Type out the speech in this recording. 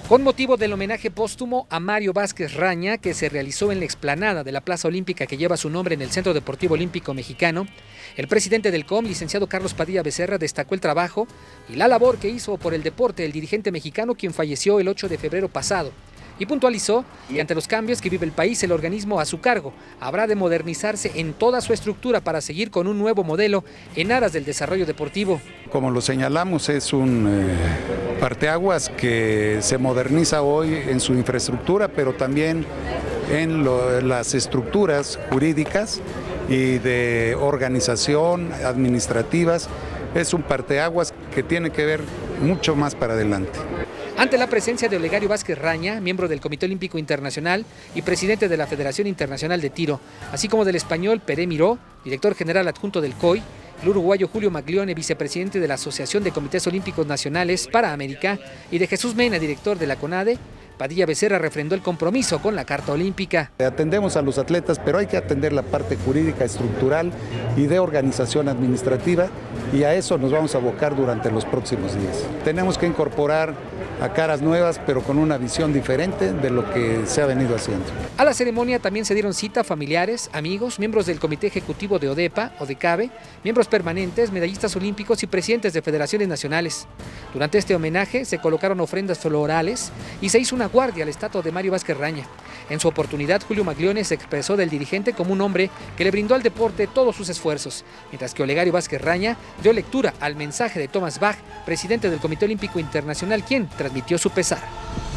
Con motivo del homenaje póstumo a Mario Vázquez Raña, que se realizó en la explanada de la Plaza Olímpica que lleva su nombre en el Centro Deportivo Olímpico Mexicano, el presidente del COM, licenciado Carlos Padilla Becerra, destacó el trabajo y la labor que hizo por el deporte el dirigente mexicano, quien falleció el 8 de febrero pasado, y puntualizó que ante los cambios que vive el país, el organismo a su cargo habrá de modernizarse en toda su estructura para seguir con un nuevo modelo en aras del desarrollo deportivo. Como lo señalamos, es un parteaguas que se moderniza hoy en su infraestructura, pero también en las estructuras jurídicas y de organización, administrativas. Es un parteaguas que tiene que ver mucho más para adelante. Ante la presencia de Olegario Vázquez Raña, miembro del Comité Olímpico Internacional y presidente de la Federación Internacional de Tiro, así como del español Pere Miró, director general adjunto del COI, el uruguayo Julio Maglione, vicepresidente de la Asociación de Comités Olímpicos Nacionales para América, y de Jesús Mena, director de la CONADE, Padilla Becerra refrendó el compromiso con la Carta Olímpica. Atendemos a los atletas, pero hay que atender la parte jurídica, estructural y de organización administrativa, y a eso nos vamos a abocar durante los próximos días. Tenemos que incorporar a caras nuevas, pero con una visión diferente de lo que se ha venido haciendo. A la ceremonia también se dieron cita familiares, amigos, miembros del Comité Ejecutivo de ODEPA o de CABE, miembros permanentes, medallistas olímpicos y presidentes de federaciones nacionales. Durante este homenaje se colocaron ofrendas florales y se hizo una guardia a la estatua de Mario Vázquez Raña. En su oportunidad, Julio Maglione se expresó del dirigente como un hombre que le brindó al deporte todos sus esfuerzos, mientras que Olegario Vázquez Raña dio lectura al mensaje de Thomas Bach, presidente del Comité Olímpico Internacional, quien transmitió su pesar.